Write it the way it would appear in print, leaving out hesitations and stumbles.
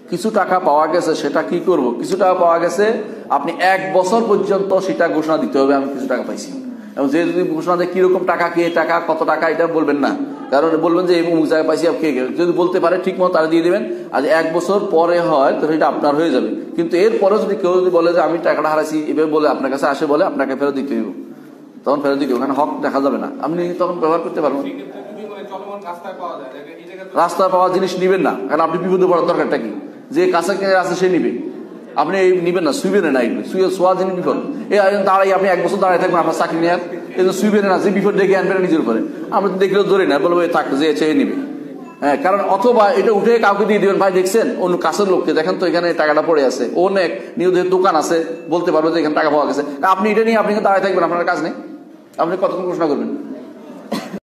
কিছু টাকা পাওয়া গেছে, সেটা কি করব? কিছু টাকা পাওয়া গেছে, আপনি 1 বছর পর্যন্ত সেটা ঘোষণা দিতে হবে আমি কিছু টাকা পাইছি। এবং যে যদি ঘোষণা দেয় কিরকম টাকা, কে টাকা, কত টাকা, এটা বলবেন না। কারণ বলবেন যে এই অমুক জায়গায় পাইছি, কে যদি বলতে পারে ঠিক মতো তারা দিয়ে দেবেন। আর 1 বছর পরে হয় তো সেটা আপনার হয়ে যাবে। কিন্তু এরপরে যদি কেউ যদি বলে যে আমি টাকাটা হারাইছি, এভাবে বলে আপনার কাছে আসে, বলে আপনাকে ফেরত দিতে হবে, তখন ফেরত দিতে হবে। ওখানে হক দেখা যাবে না, আপনি তখন ব্যবহার করতে পারবেন। রাস্তায় পাওয়া জিনিস নিবেন না, কারণ আপনি বিপদে পড়ার দরকারটা কি? যে কাছে আছে সে নিবে, আপনি নিবেন না, শুইবেন না। এগুলো শোয়া জিনিস বিপদ। দাঁড়াই আপনি 1 বছর দাঁড়ায় থাকবেন আপনার চাকরি নেওয়ার, এই জন্য শুইবেন না, যে বিপদ ডেকে আনবেন নিজের উপরে। আমরা তো দেখলেও ধরে না, বলবো থাকতো যে চেয়ে নিবে। হ্যাঁ, কারণ অথবা এটা উঠে কাউকে দিয়ে দিবেন, ভাই দেখছেন অন্য কাছের লোককে, দেখেন তো এখানে টাকাটা পড়ে আছে, অনেক নিজেদের দোকান আছে, বলতে পারবো যে এখানে টাকা পাওয়া গেছে। আপনি এটা নিয়ে আপনি দাঁড়ায় থাকবেন, আপনার কাজ নেই, আপনি কতক্ষণ ঘোষণা করবেন?